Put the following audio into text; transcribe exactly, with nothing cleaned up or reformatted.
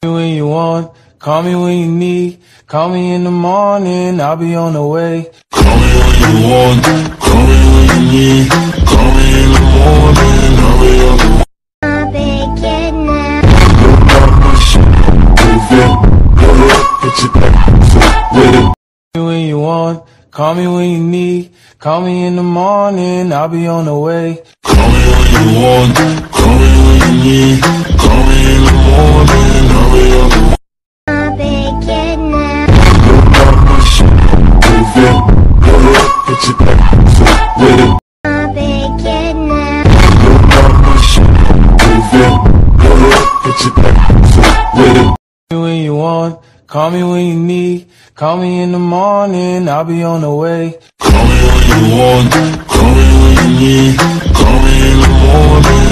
When you want, call me when you need. Call me in the morning, I'll be on the way. Call me when you want, call me when you need. Call me in the morning, I'll be on the way. I'm big now. When you want, call me when you need. Call me in the morning, I'll be on the way. Call me when you want, call me when you need. Call me in the morning, I'll be on the way. I'm big now. I'm big now. When you want, call me when you need. Call me in the morning, I'll be on the way. Call me when you want, call me when you need. Call me in the morning.